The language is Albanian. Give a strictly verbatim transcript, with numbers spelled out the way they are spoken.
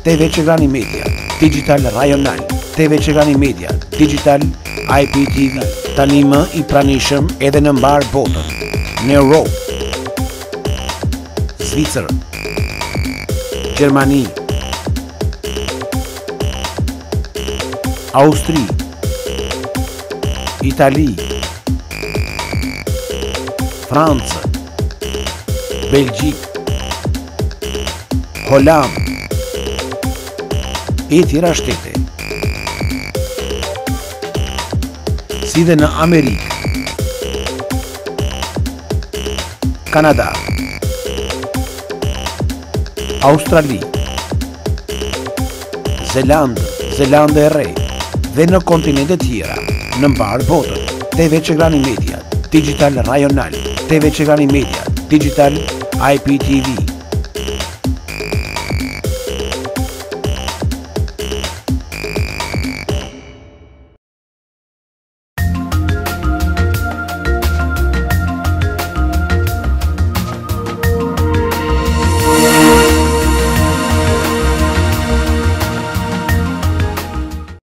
T V Çegrani Media, Digital Rajonal, T V Çegrani Media, Digital I P T V. Tani më i pranishëm edhe në mbar botën. Në Europë, Zvicër, Gjermani, Austri, Itali, Francë, Belgjik, Holland e tjera shtete. Si dhe në Amerikë, Kanada, Australi, Zelandë, Zelandë e Re dhe në kontinente tjera në mbar botën. T V Çegrani Media, Digital Rajonal, T V Çegrani Media, Digital I P T V.